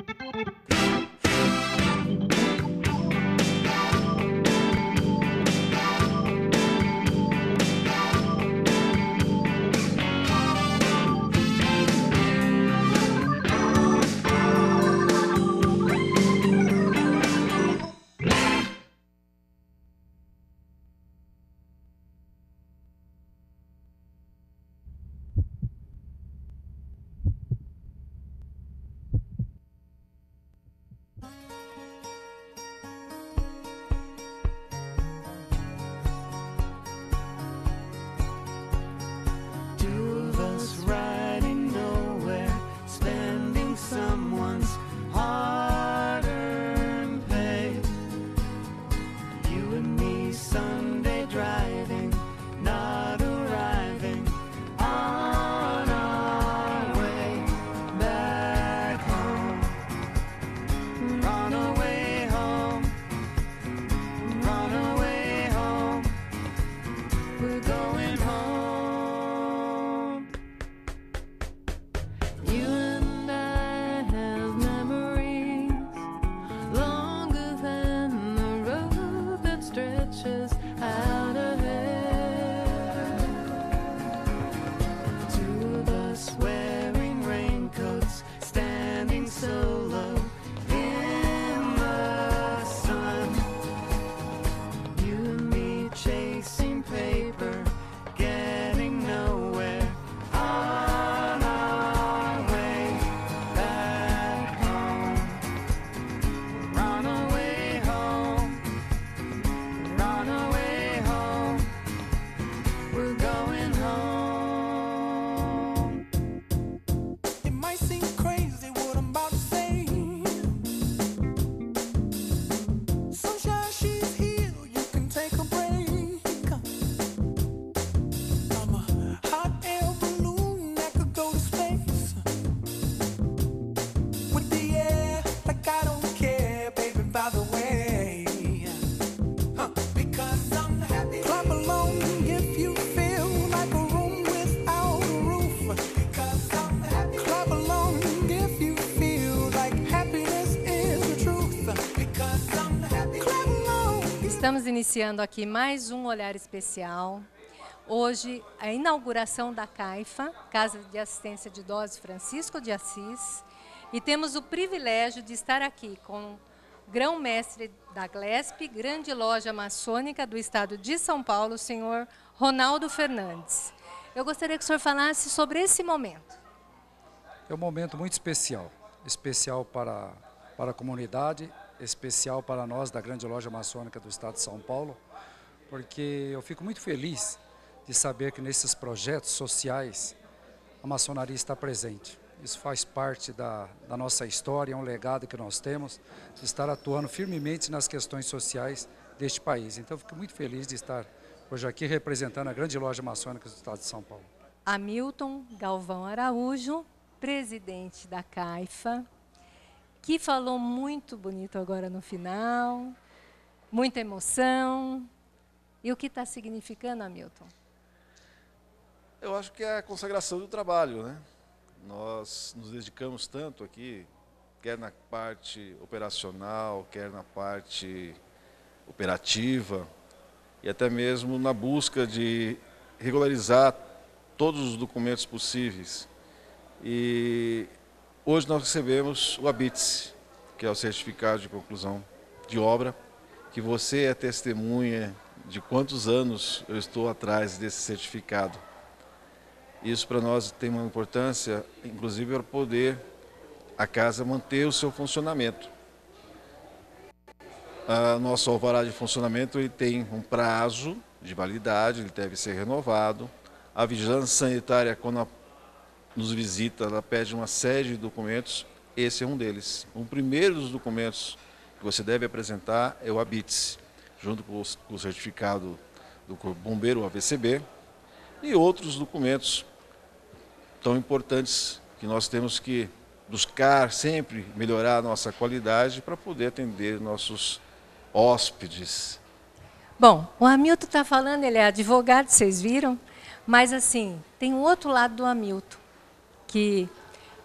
Estamos iniciando aqui mais um Olhar Especial. Hoje, a inauguração da CAIFA, Casa de Assistência de Idosos Francisco de Assis. E temos o privilégio de estar aqui com o grão-mestre da GLESP, Grande Loja Maçônica do Estado de São Paulo, o senhor Ronaldo Fernandes. Eu gostaria que o senhor falasse sobre esse momento. É um momento muito especial. Especial para a comunidade, especial para nós da Grande Loja Maçônica do Estado de São Paulo, porque eu fico muito feliz de saber que nesses projetos sociais a maçonaria está presente. Isso faz parte da nossa história, é um legado que nós temos de estar atuando firmemente nas questões sociais deste país. Então eu fico muito feliz de estar hoje aqui representando a Grande Loja Maçônica do Estado de São Paulo. Hamilton Galvão Araújo, presidente da CAIFA, que falou muito bonito agora no final, muita emoção. E o que está significando, Hamilton? Eu acho que é a consagração do trabalho, né? Nós nos dedicamos tanto aqui, quer na parte operacional, quer na parte operativa, e até mesmo na busca de regularizar todos os documentos possíveis. E hoje nós recebemos o ABITS, que é o certificado de conclusão de obra, que você é testemunha de quantos anos eu estou atrás desse certificado. Isso para nós tem uma importância, inclusive para poder a casa manter o seu funcionamento. Nosso alvará de funcionamento ele tem um prazo de validade, ele deve ser renovado. A vigilância sanitária, quando nos visita, ela pede uma série de documentos, esse é um deles. O primeiro dos documentos que você deve apresentar é o ABITS, junto com o certificado do Corpo Bombeiro, o AVCB, e outros documentos tão importantes que nós temos que buscar sempre melhorar a nossa qualidade para poder atender nossos hóspedes. Bom, o Hamilton está falando, ele é advogado, vocês viram, mas assim, tem um outro lado do Hamilton, que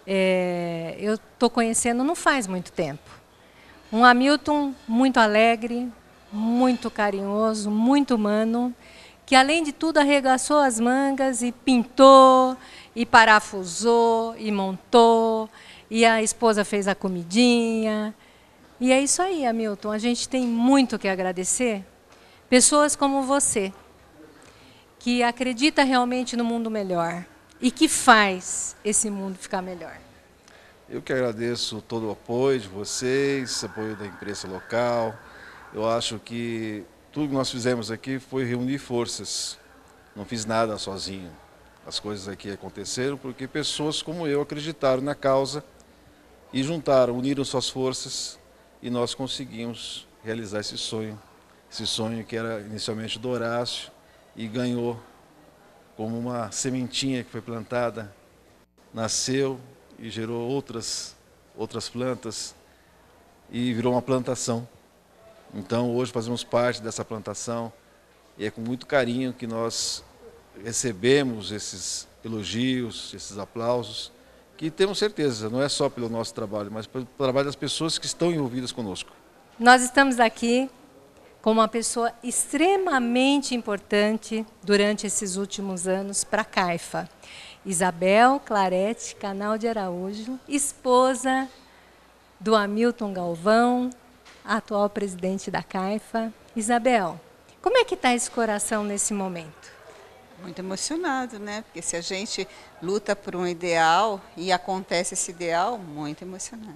eu estou conhecendo não faz muito tempo. Um Hamilton muito alegre, muito carinhoso, muito humano, que além de tudo arregaçou as mangas e pintou, e parafusou, e montou, e a esposa fez a comidinha. E é isso aí, Hamilton, a gente tem muito que agradecer. Pessoas como você, que acredita realmente no mundo melhor e que faz esse mundo ficar melhor. Eu que agradeço todo o apoio de vocês, apoio da imprensa local. Eu acho que tudo que nós fizemos aqui foi reunir forças. Não fiz nada sozinho. As coisas aqui aconteceram porque pessoas como eu acreditaram na causa e juntaram, uniram suas forças e nós conseguimos realizar esse sonho que era inicialmente do Horácio e ganhou como uma sementinha que foi plantada, nasceu e gerou outras plantas e virou uma plantação. Então hoje fazemos parte dessa plantação e é com muito carinho que nós recebemos esses elogios, esses aplausos, que temos certeza, não é só pelo nosso trabalho, mas pelo trabalho das pessoas que estão envolvidas conosco. Nós estamos aqui com uma pessoa extremamente importante durante esses últimos anos para a Caifa. Isabel Clarete Canal de Araújo, esposa do Hamilton Galvão, atual presidente da Caifa. Isabel, como é que está esse coração nesse momento? Muito emocionado, né? Porque se a gente luta por um ideal e acontece esse ideal, muito emocionado.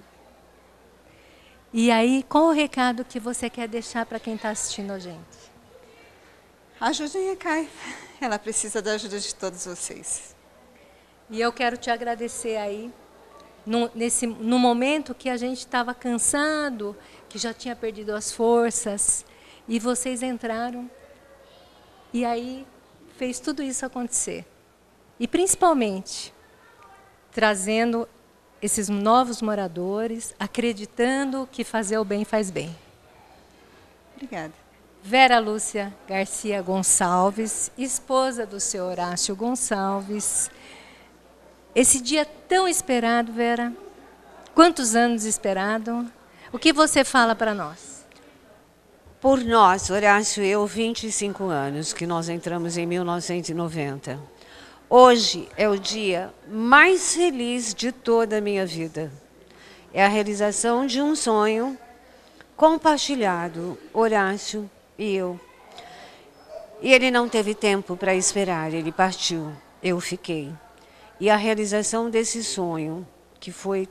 E aí, qual o recado que você quer deixar para quem está assistindo a gente? Ajudem a Caifa. Ela precisa da ajuda de todos vocês. E eu quero te agradecer aí, no momento que a gente estava cansado, que já tinha perdido as forças, e vocês entraram, e aí fez tudo isso acontecer. E principalmente, trazendo esses novos moradores, acreditando que fazer o bem faz bem. Obrigada. Vera Lúcia Garcia Gonçalves, esposa do seu Horácio Gonçalves. Esse dia tão esperado, Vera, quantos anos esperado? O que você fala para nós? Por nós, Horácio e eu, 25 anos, que nós entramos em 1990. Hoje é o dia mais feliz de toda a minha vida. É a realização de um sonho compartilhado, Horácio e eu. E ele não teve tempo para esperar, ele partiu, eu fiquei. E a realização desse sonho, que foi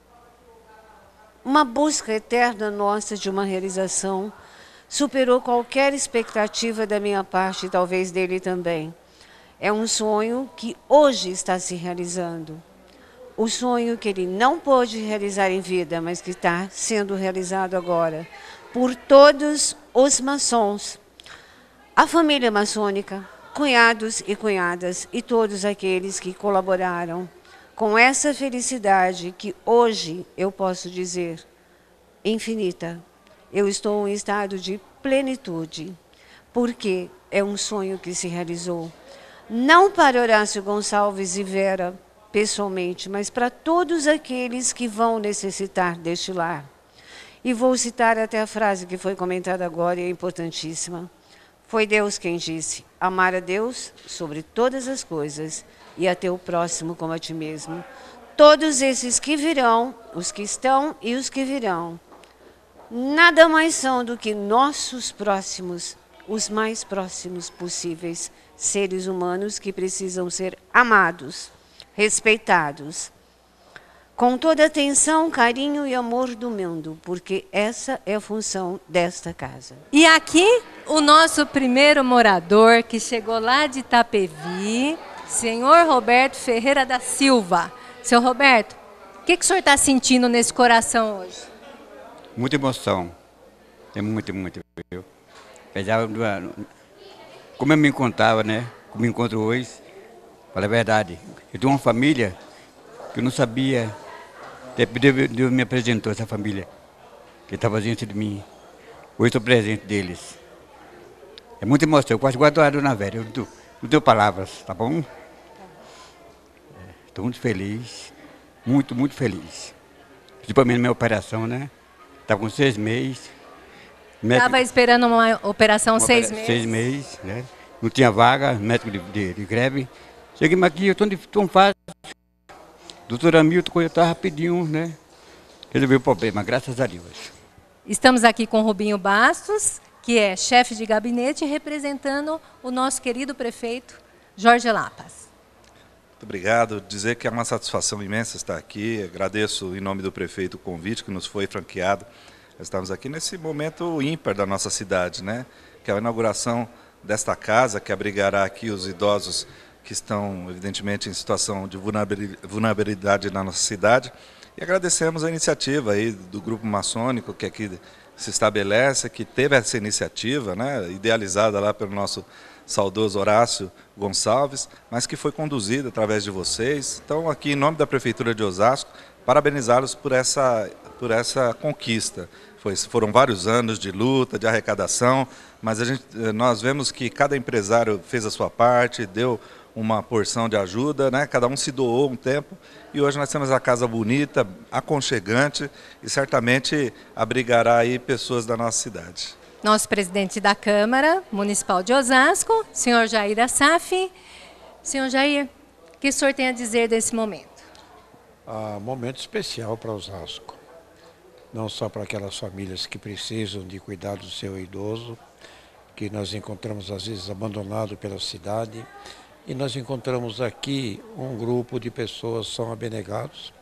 uma busca eterna nossa de uma realização, superou qualquer expectativa da minha parte e talvez dele também. É um sonho que hoje está se realizando. O sonho que ele não pôde realizar em vida, mas que está sendo realizado agora por todos os maçons, a família maçônica, cunhados e cunhadas e todos aqueles que colaboraram com essa felicidade que hoje eu posso dizer infinita. Eu estou em estado de plenitude, porque é um sonho que se realizou. Não para Horácio Gonçalves e Vera pessoalmente, mas para todos aqueles que vão necessitar deste lar. E vou citar até a frase que foi comentada agora e é importantíssima. Foi Deus quem disse: amar a Deus sobre todas as coisas e a teu próximo como a ti mesmo. Todos esses que virão, os que estão e os que virão, nada mais são do que nossos próximos, os mais próximos possíveis, seres humanos que precisam ser amados, respeitados, com toda atenção, carinho e amor do mundo, porque essa é a função desta casa. E aqui, o nosso primeiro morador, que chegou lá de Itapevi, senhor Roberto Ferreira da Silva. Seu Roberto, o que o senhor está sentindo nesse coração hoje? Muita emoção. É muito, viu? Apesar do... Como eu me encontrava, né? Como me encontro hoje, fala a verdade. Eu tenho uma família que eu não sabia. Deus me apresentou essa família que estava diante de mim. Hoje estou presente deles. É muita emoção. Eu quase guardo a dona Vera. Eu não tenho palavras, tá bom? Estou muito feliz. muito, muito feliz. Principalmente minha operação, né? Estava com 6 meses. Estava esperando uma operação 6 meses? 6 meses, né? Não tinha vaga, médico de greve. Cheguei aqui, eu estou tão fácil. Doutor Hamilton, está rapidinho, né? Resolveu o problema, graças a Deus. Estamos aqui com o Rubinho Bastos, que é chefe de gabinete, representando o nosso querido prefeito Jorge Lapas. Muito obrigado. Dizer que é uma satisfação imensa estar aqui. Agradeço em nome do prefeito o convite que nos foi franqueado. Estamos aqui nesse momento ímpar da nossa cidade, né? Que é a inauguração desta casa que abrigará aqui os idosos que estão, evidentemente, em situação de vulnerabilidade na nossa cidade. E agradecemos a iniciativa aí do Grupo Maçônico que aqui se estabelece, que teve essa iniciativa, né, idealizada lá pelo nosso saudoso Horácio Gonçalves, mas que foi conduzida através de vocês. Então, aqui em nome da Prefeitura de Osasco, parabenizá-los por essa conquista. Foram vários anos de luta, de arrecadação, mas nós vemos que cada empresário fez a sua parte, deu uma porção de ajuda, né? Cada um se doou um tempo, e hoje nós temos a casa bonita, aconchegante, e certamente abrigará aí pessoas da nossa cidade. Nosso presidente da Câmara Municipal de Osasco, senhor Jair Assaf. Senhor Jair, o que o senhor tem a dizer desse momento? Momento especial para Osasco. Não só para aquelas famílias que precisam de cuidar do seu idoso, que nós encontramos às vezes abandonado pela cidade, e nós encontramos aqui um grupo de pessoas que são abnegados,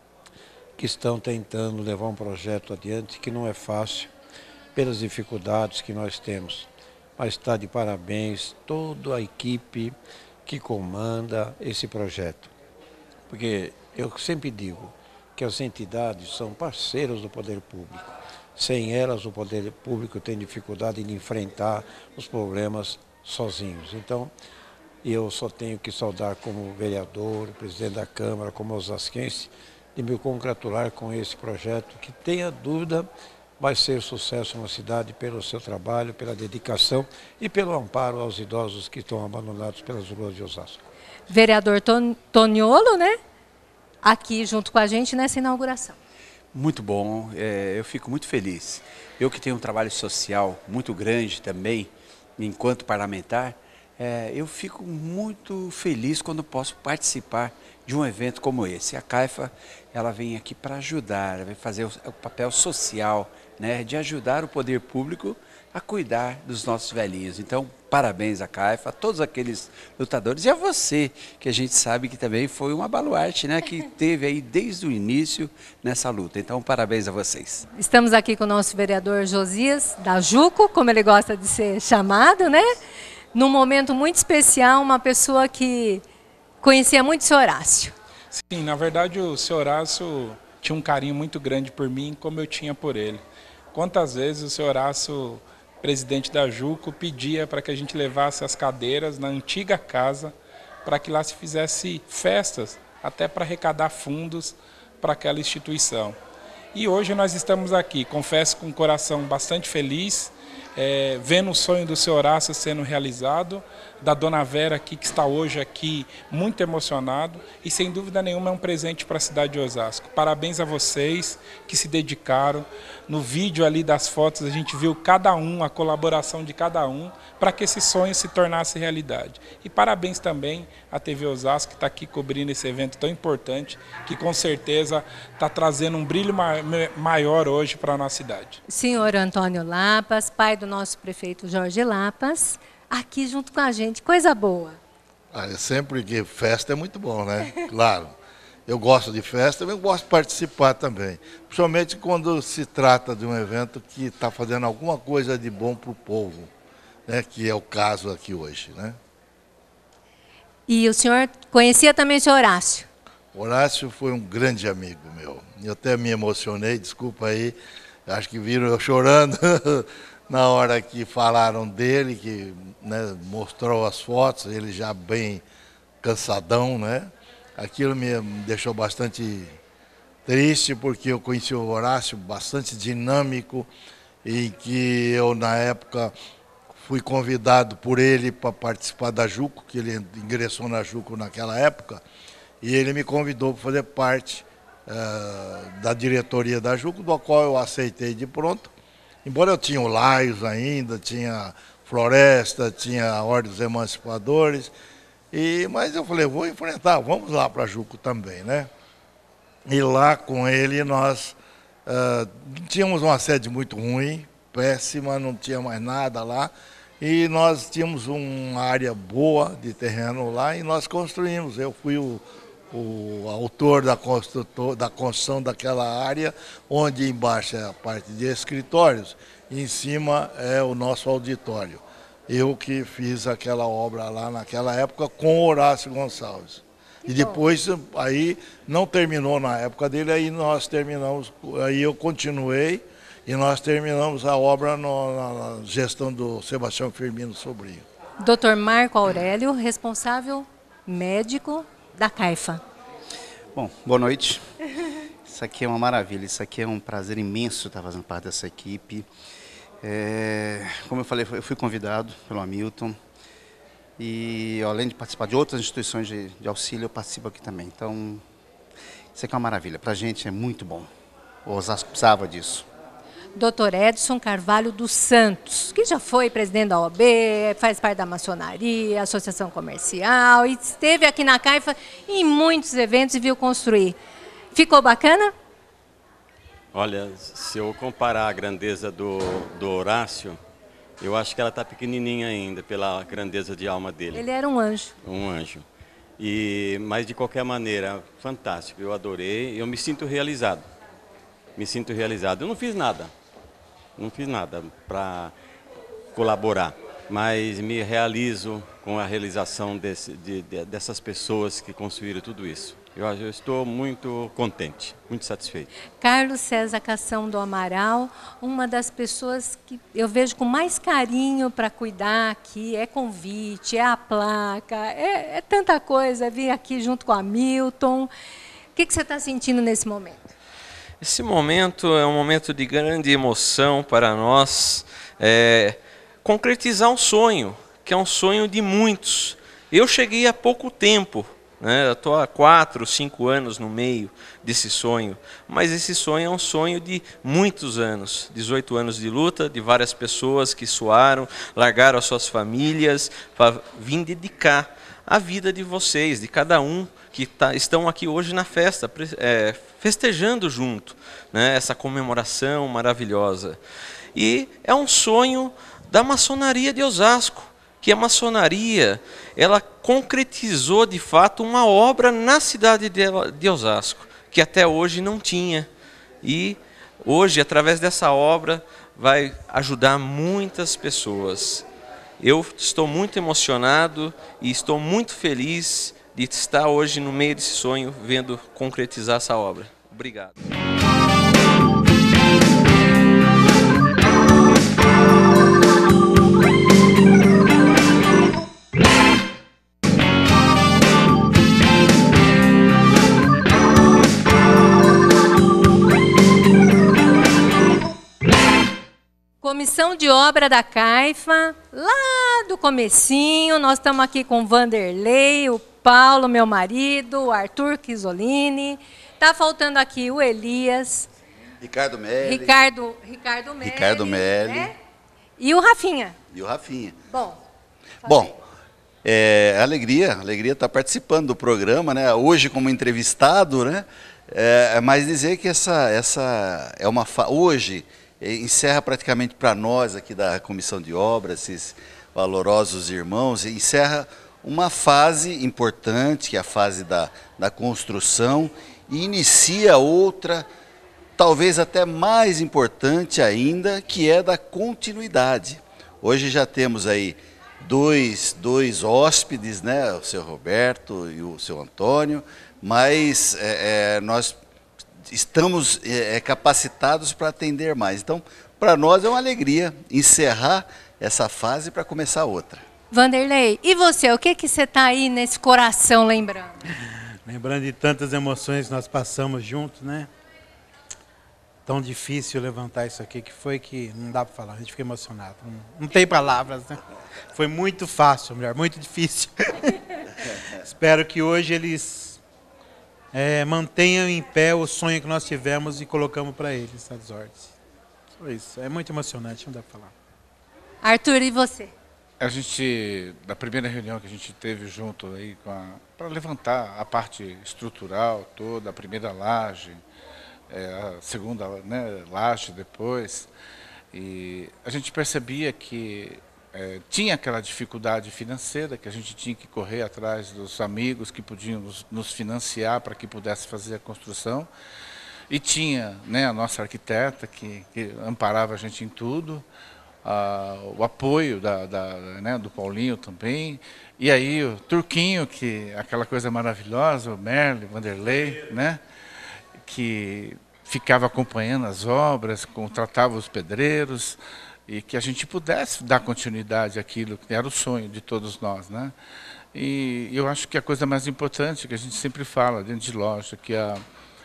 que estão tentando levar um projeto adiante, que não é fácil, pelas dificuldades que nós temos. Mas está de parabéns toda a equipe que comanda esse projeto. Porque eu sempre digo que as entidades são parceiras do poder público. Sem elas, o poder público tem dificuldade de enfrentar os problemas sozinhos. Então, eu só tenho que saudar como vereador, presidente da Câmara, como osasquense, de me congratular com esse projeto, que, tenha dúvida, vai ser sucesso na cidade pelo seu trabalho, pela dedicação e pelo amparo aos idosos que estão abandonados pelas ruas de Osasco. Vereador Toniolo, né? Aqui junto com a gente nessa inauguração. Muito bom, eu fico muito feliz. Eu que tenho um trabalho social muito grande também, enquanto parlamentar, eu fico muito feliz quando posso participar de um evento como esse. A CAIFA, ela vem aqui para ajudar, vai fazer o papel social, né, de ajudar o poder público a cuidar dos nossos velhinhos. Então, parabéns à CAIFA, a todos aqueles lutadores, e a você, que a gente sabe que também foi uma baluarte, né, que teve aí desde o início nessa luta. Então, parabéns a vocês. Estamos aqui com o nosso vereador Josias da Juco, como ele gosta de ser chamado, né? Num momento muito especial, uma pessoa que conhecia muito o seu Horácio. Sim, na verdade o seu Horácio tinha um carinho muito grande por mim, como eu tinha por ele. Quantas vezes o seu Horácio, presidente da Juco, pedia para que a gente levasse as cadeiras na antiga casa, para que lá se fizesse festas, até para arrecadar fundos para aquela instituição. E hoje nós estamos aqui, confesso, com um coração bastante feliz, vendo o sonho do seu Horácio sendo realizado, da dona Vera aqui, que está hoje aqui muito emocionado, e sem dúvida nenhuma é um presente para a cidade de Osasco. Parabéns a vocês que se dedicaram. No vídeo ali das fotos a gente viu cada um, a colaboração de cada um, para que esse sonho se tornasse realidade. E parabéns também à TV Osasco, que está aqui cobrindo esse evento tão importante, que com certeza está trazendo um brilho maior hoje para a nossa cidade. Senhor Antônio Lapas, pai do nosso prefeito Jorge Lapas, aqui junto com a gente, coisa boa. Sempre que festa é muito bom, né? Claro. Eu gosto de festa, eu gosto de participar também. Principalmente quando se trata de um evento que está fazendo alguma coisa de bom para o povo, né? Que é o caso aqui hoje, né? E o senhor conhecia também o senhor Horácio? Horácio foi um grande amigo meu. Eu até me emocionei, desculpa aí, acho que viram eu chorando na hora que falaram dele, que, né, mostrou as fotos, ele já bem cansadão, né? Aquilo me deixou bastante triste, porque eu conheci o Horácio bastante dinâmico e que eu, na época, fui convidado por ele para participar da Juco, que ele ingressou na Juco naquela época, e ele me convidou para fazer parte da diretoria da Juco, do qual eu aceitei de pronto. Embora eu tinha o Laios ainda, tinha Floresta, tinha a Ordem dos Emancipadores, mas eu falei, vou enfrentar, vamos lá para a Juco também, né? E lá com ele nós tínhamos uma sede muito ruim, péssima, não tinha mais nada lá, e nós tínhamos uma área boa de terreno lá e nós construímos. Eu fui o autor da construção daquela área, onde embaixo é a parte de escritórios e em cima é o nosso auditório. Eu que fiz aquela obra lá naquela época com Horácio Gonçalves. E depois, aí não terminou na época dele, aí nós terminamos, aí eu continuei e nós terminamos a obra na gestão do Sebastião Firmino Sobrinho. Dr. Marco Aurélio, responsável médico da Caifa. Bom, boa noite. Isso aqui é uma maravilha, isso aqui é um prazer imenso estar fazendo parte dessa equipe. Como eu falei, eu fui convidado pelo Hamilton e além de participar de outras instituições de auxílio, eu participo aqui também. Então, isso aqui é uma maravilha, para a gente é muito bom. O Osasco precisava disso. Dr. Edson Carvalho dos Santos, que já foi presidente da OAB, faz parte da maçonaria, associação comercial, e esteve aqui na Caifa em muitos eventos e viu construir. Ficou bacana? Olha, se eu comparar a grandeza do Horácio, eu acho que ela está pequenininha ainda, pela grandeza de alma dele. Ele era um anjo. Um anjo. Mas de qualquer maneira, fantástico, eu adorei, eu me sinto realizado. Me sinto realizado. Eu não fiz nada para colaborar, mas me realizo com a realização dessas pessoas que construíram tudo isso. Eu estou muito contente, muito satisfeito. Carlos César Cação do Amaral, uma das pessoas que eu vejo com mais carinho para cuidar aqui, é convite, é a placa, é tanta coisa, vir aqui junto com a Hamilton. O que você está sentindo nesse momento? Esse momento é um momento de grande emoção para nós, concretizar um sonho, que é um sonho de muitos. Eu cheguei há pouco tempo, né? Eu estou há 4, 5 anos no meio desse sonho, mas esse sonho é um sonho de muitos anos, 18 anos de luta, de várias pessoas que suaram, largaram as suas famílias, para vir dedicar a vida de vocês, de cada um que estão aqui hoje na festa, festejando junto, né, essa comemoração maravilhosa. E é um sonho da maçonaria de Osasco, que a maçonaria ela concretizou de fato uma obra na cidade de Osasco, que até hoje não tinha. E hoje, através dessa obra, vai ajudar muitas pessoas. Eu estou muito emocionado e estou muito feliz de estar hoje no meio desse sonho, vendo concretizar essa obra. Obrigado. Comissão de obra da Caifa, lá do comecinho, nós estamos aqui com o Vanderlei, o Paulo, meu marido, o Arthur Chisolini, está faltando aqui o Elias, Ricardo Melli. Ricardo Melli. Né? E o Rafinha. Bom, alegria estar participando do programa, né? Hoje como entrevistado, né? Mas dizer que essa é uma hoje encerra praticamente para nós aqui da Comissão de Obras, esses valorosos irmãos, encerra uma fase importante, que é a fase da construção, e inicia outra, talvez até mais importante ainda, que é da continuidade. Hoje já temos aí dois hóspedes, né, o seu Roberto e o seu Antônio, mas nós estamos capacitados para atender mais. Então, para nós é uma alegria encerrar essa fase para começar outra. Vanderlei, e você? O que você está aí nesse coração lembrando? Lembrando de tantas emoções que nós passamos juntos, né? Tão difícil levantar isso aqui, que não dá para falar, a gente fica emocionado. Não tem palavras, né? Foi muito fácil, mulher, muito difícil. Espero que hoje eles mantenham em pé o sonho que nós tivemos e colocamos para eles as ordens. Só isso. É muito emocionante, não dá para falar. Arthur, e você? A gente, da primeira reunião que a gente teve junto aí para levantar a parte estrutural toda, a primeira laje, a segunda, né, laje depois, e a gente percebia que tinha aquela dificuldade financeira, que a gente tinha que correr atrás dos amigos que podiam nos financiar para que pudesse fazer a construção, e tinha, né, a nossa arquiteta que amparava a gente em tudo, o apoio né, do Paulinho também, e aí o Turquinho, que aquela coisa maravilhosa, o Merle, Vanderlei, né, que ficava acompanhando as obras, contratava os pedreiros, e que a gente pudesse dar continuidade àquilo que era o sonho de todos nós, né? E eu acho que a coisa mais importante que a gente sempre fala dentro de loja, que é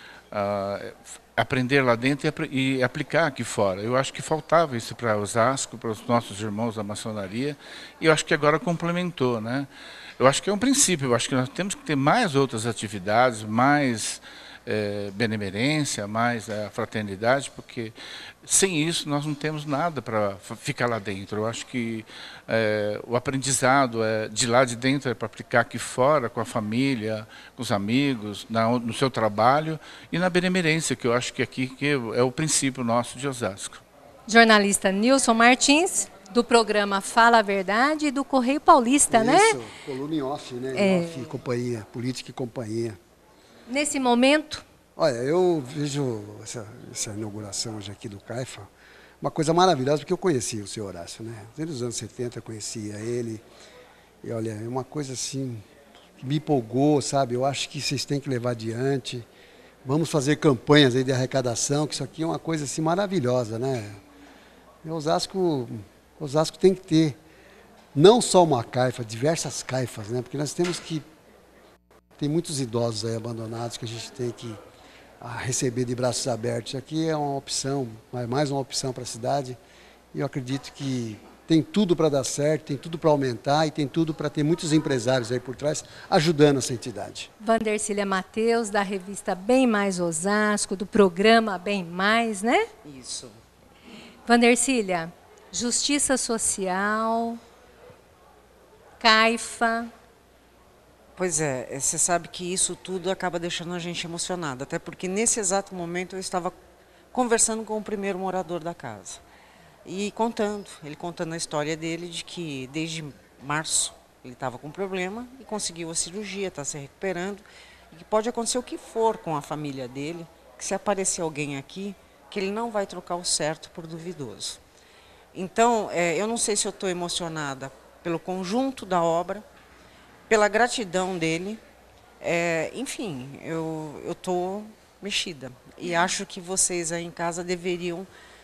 aprender lá dentro e aplicar aqui fora. Eu acho que faltava isso para Osasco, para os nossos irmãos da maçonaria, e eu acho que agora complementou, né? Eu acho que é um princípio, eu acho que nós temos que ter mais outras atividades, mais benemerência, mais fraternidade, porque sem isso nós não temos nada para ficar lá dentro. Eu acho que o aprendizado de lá de dentro é para aplicar aqui fora, com a família, com os amigos, no seu trabalho e na benemerência, que eu acho que aqui é o princípio nosso de Osasco. Jornalista Nilson Martins, do programa Fala a Verdade e do Correio Paulista, né? Isso, coluna em off, né? Off, companhia, política e companhia. Nesse momento? Olha, eu vejo essa inauguração hoje aqui do CAIFA uma coisa maravilhosa, porque eu conheci o senhor Horácio, né? Desde os anos 70 eu conhecia ele, e olha, é uma coisa assim, que me empolgou, sabe? Eu acho que vocês têm que levar adiante, vamos fazer campanhas aí de arrecadação, que isso aqui é uma coisa assim maravilhosa, né? E Osasco tem que ter não só uma CAIFA, diversas CAIFAs, né? Porque nós temos que... Tem muitos idosos aí abandonados que a gente tem que receber de braços abertos. Isso aqui é uma opção, mais uma opção para a cidade. E eu acredito que tem tudo para dar certo, tem tudo para aumentar e tem tudo para ter muitos empresários aí por trás ajudando essa entidade. Vandercília Matheus, da revista Bem Mais Osasco, do programa Bem Mais, né? Isso. Vandercília, justiça social, CAIFA... Pois é, você sabe que isso tudo acaba deixando a gente emocionada, até porque nesse exato momento eu estava conversando com o primeiro morador da casa. E ele contando a história dele, de que desde março ele estava com problema e conseguiu a cirurgia, está se recuperando, e que pode acontecer o que for com a família dele, que se aparecer alguém aqui, que ele não vai trocar o certo por duvidoso. Então, eu não sei se eu estou emocionada pelo conjunto da obra, pela gratidão dele, enfim, eu estou mexida. E acho que vocês aí em casa deveriam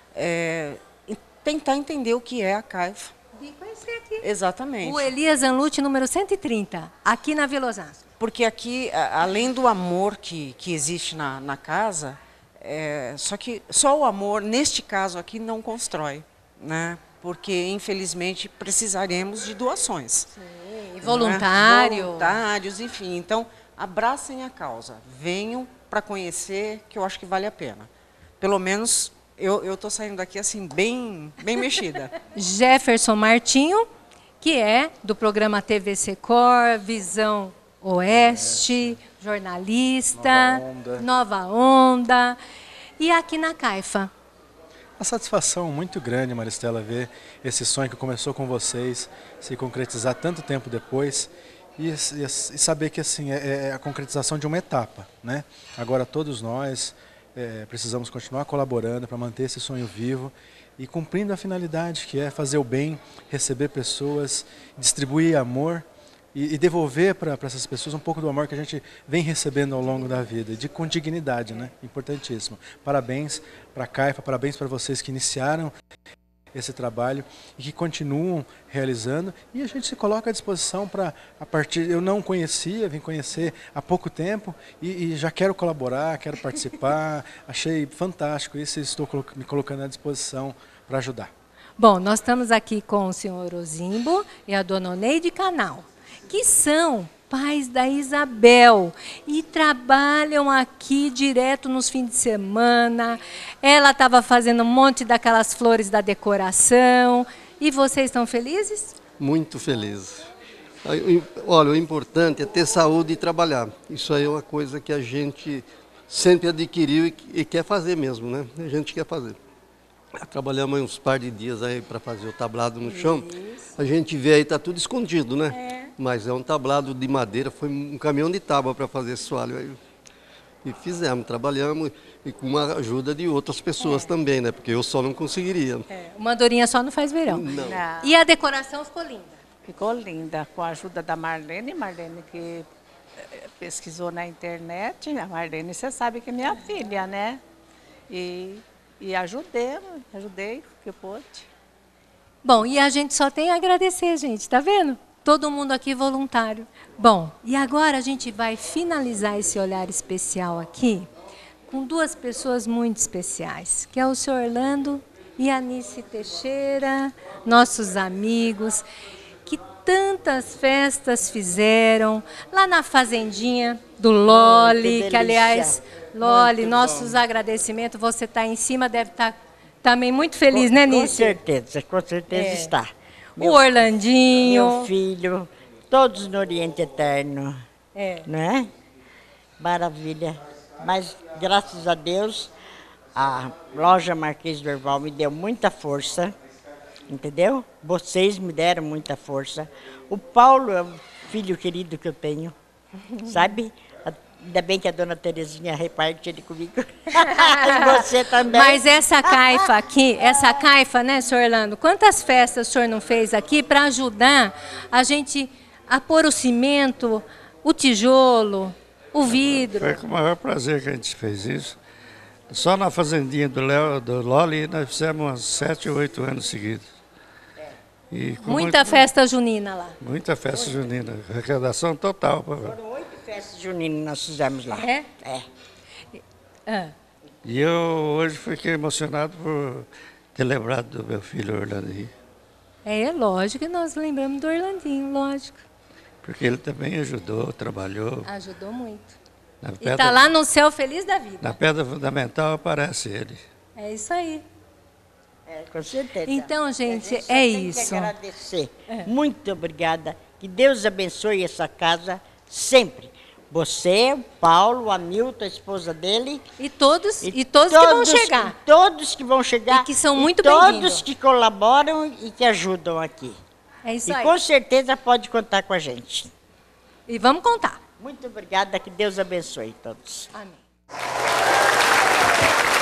tentar entender o que é a CAIFA. Vim conhecer aqui. Exatamente. O Elias Anlucci, número 130, aqui na Vila Osasco. Porque aqui, além do amor que existe na casa, só que só o amor, neste caso aqui, não constrói, né? Porque, infelizmente, precisaremos de doações. Sim, voluntário. Voluntários, enfim. Então, abracem a causa. Venham para conhecer, que eu acho que vale a pena. Pelo menos, eu estou saindo daqui assim, bem mexida. Jefferson Martinho, que é do programa TV Secor, Visão Oeste, jornalista, Nova Onda. E aqui na CAIFA? Uma satisfação muito grande, Maristela, ver esse sonho que começou com vocês se concretizar tanto tempo depois e saber que assim é a concretização de uma etapa, né? Agora todos nós precisamos continuar colaborando para manter esse sonho vivo e cumprindo a finalidade, que é fazer o bem, receber pessoas, distribuir amor e devolver para essas pessoas um pouco do amor que a gente vem recebendo ao longo da vida, com dignidade, né? Importantíssimo. Parabéns para a CAIFA, parabéns para vocês que iniciaram esse trabalho e que continuam realizando. E a gente se coloca à disposição para, eu não conhecia, vim conhecer há pouco tempo e já quero colaborar, quero participar. Achei fantástico isso e estou me colocando à disposição para ajudar. Bom, nós estamos aqui com o senhor Osimbo e a dona Oneide Canal, que são pais da Isabel e trabalham aqui direto nos fins de semana. Ela estava fazendo um monte daquelas flores da decoração. E vocês estão felizes? Muito felizes. Olha, o importante é ter saúde e trabalhar. Isso aí é uma coisa que a gente sempre adquiriu e quer fazer mesmo, né? A gente quer fazer. Trabalhamos uns par de dias aí para fazer o tablado no chão. A gente vê aí, tá tudo escondido, né? Mas é um tablado de madeira, foi um caminhão de tábua para fazer esse soalho aí. E fizemos, trabalhamos e com a ajuda de outras pessoas também, né? Porque eu só não conseguiria. Uma andorinha só não faz verão. Não. E a decoração ficou linda? Ficou linda, com a ajuda da Marlene que pesquisou na internet. A Marlene, você sabe que é minha filha, né? E ajudei o que pôde. Bom, e a gente só tem a agradecer, gente, tá vendo? Todo mundo aqui voluntário. Bom, e agora a gente vai finalizar esse olhar especial aqui com duas pessoas muito especiais, que é o senhor Orlando e a Anice Teixeira, nossos amigos, que tantas festas fizeram lá na fazendinha do Loli, que aliás, Loli, nossos agradecimentos, você está em cima, deve estar também muito feliz, né, Anice? Com certeza está. O Orlandinho. Meu filho, todos no Oriente Eterno. Não é? Maravilha. Mas, graças a Deus, a loja Marquês do Herval me deu muita força, entendeu? Vocês me deram muita força. O Paulo é o filho querido que eu tenho, sabe? Ainda bem que a dona Terezinha reparte ele comigo. E você também. Mas essa caifa aqui, né, senhor Orlando? Quantas festas o senhor não fez aqui para ajudar a gente a pôr o cimento, o tijolo, o vidro? Foi com o maior prazer que a gente fez isso. Só na fazendinha do Loli nós fizemos uns 7 ou 8 anos seguidos. E muita festa junina lá. Muita festa junina, arrecadação total. Foram 8 festas juninas nós fizemos lá. E eu hoje fiquei emocionado por ter lembrado do meu filho Orlandinho. É lógico que nós lembramos do Orlandinho, lógico. Porque ele também ajudou, trabalhou. Ajudou muito. E está lá no céu feliz da vida. Na pedra fundamental aparece ele. É isso aí. Com certeza. Então, gente, é tem isso. Que agradecer. Muito obrigada. Que Deus abençoe essa casa sempre. Você, o Paulo, a Milton, a esposa dele. E todos que vão chegar. Todos que vão chegar. E que são muito bem-vindos. Todos que colaboram e que ajudam aqui. É isso aí. E com certeza pode contar com a gente. E vamos contar. Muito obrigada. Que Deus abençoe todos. Amém.